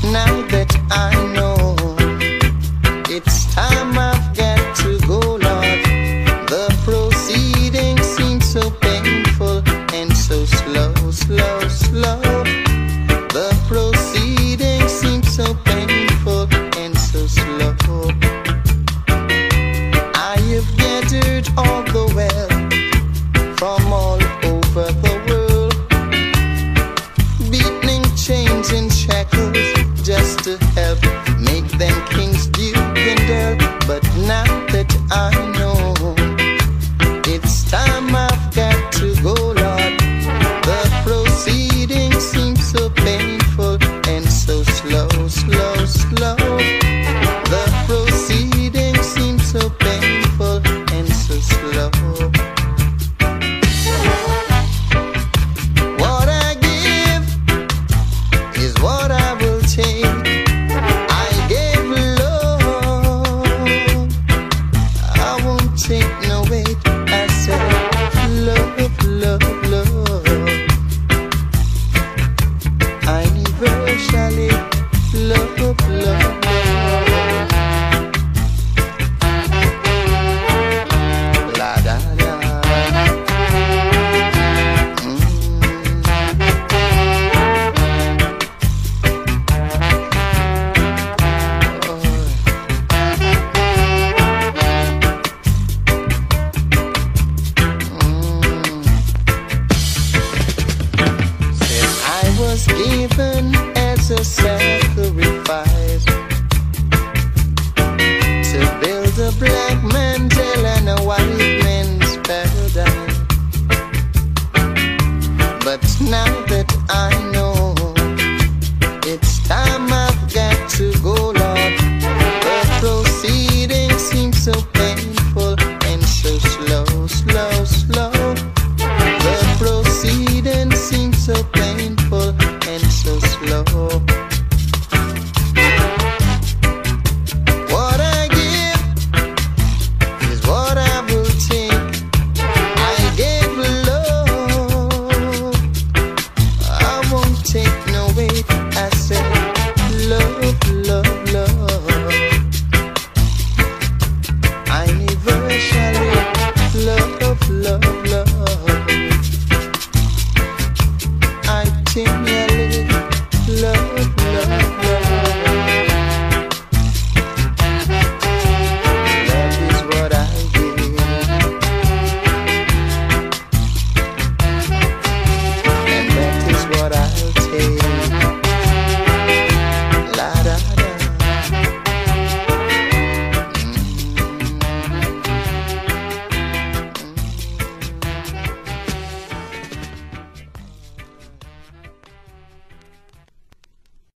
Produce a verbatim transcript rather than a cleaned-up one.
now that I know it's time I've got to go, Lord. The proceedings seem so painful and so slow, slow, slow. The proceedings seem so painful and so slow. I have gathered all the wealth from all over the world, beating chains and shackles just to help make them kings, duke and earl. But now that I know it's time I've got to go, Lord, the proceedings seem so painful and so slow, slow, slow. The proceedings seem so painful and so slow. What I give is what I will take. I gave love, I won't take no weight. I said love, love, love. Universally love, love, love. La da da. Mm. Oh. Mm. Said I was given as a sacrifice to build a black man's hell and a white man's paradise. But now that I